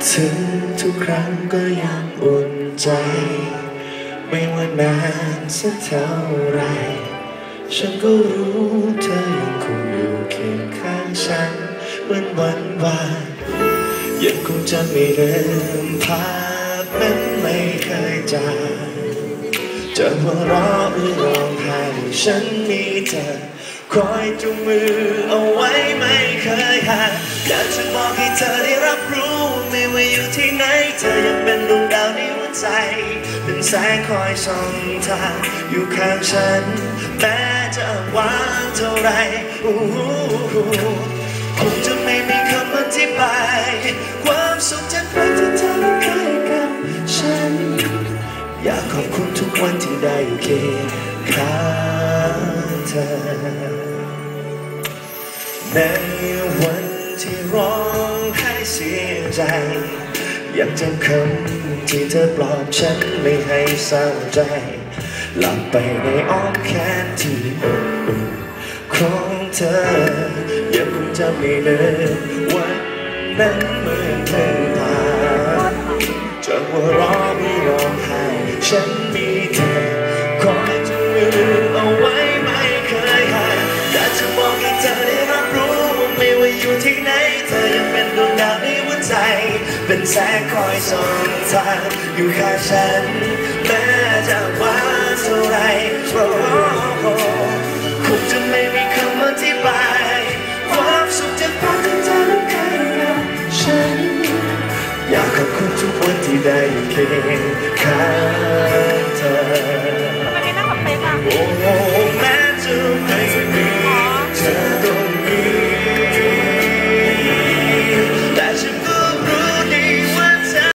ถึงทุกครั้งก็ยังอุ่นใจไม่ว่านานสักเท่าไรฉันก็รู้เธอยังคงอยู่เคียงข้างฉันเหมือนวันวานยังคงจะไม่ลืมภาพนั้นไม่เคยจางจะหัวเราะหรือร้องไห้ฉันมีเธอคอยจูงมือเอาไว้ไม่เคยห่างอยากจะบอกให้เธอได้รับรู้ไม่ว่าอยู่ที่ไหนเธอยังเป็นดวงดาวในหัวใจเป็นแสงคอยส่องทางอยู่ข้างฉันแม้จะว่างเท่าไรคงจะไม่มีคำอธิบายความสุขจากรักที่เธอได้ให้กับฉันอยากขอบคุณทุกวันที่ได้อยู่เคียงข้างเธอในวันที่ร้องไห้เสียใจยังจำคำที่เธอปลอบฉันไม่ให้เศร้าใจหลับไปในอ้อมแขนที่อบอุ่นของเธอยังคงจำไม่ลืมวันนั้นเหมือนเพิ่งผ่านจะหัวเราะหรือร้องไห้ฉันมีเธอคอยจูงมือเอาไว้ไม่เคยห่างอยากจะบอกให้เธอได้รับรู้ว่าไม่ว่าอยู่ที่ไหนเธอยังเป็นดวงดาวในหัวใจเป็นแสงคอยส่องทางอยู่ข้างฉันแม้จะว่างเท่าไรคงจะไม่มีคำอธิบายความสุขจากความที่เธอนั้นให้กับฉันอยากขอบคุณทุกวันที่ได้อยู่เคียงข้างเธอทำไมไม่นั่งกับเป๊กอ่ะ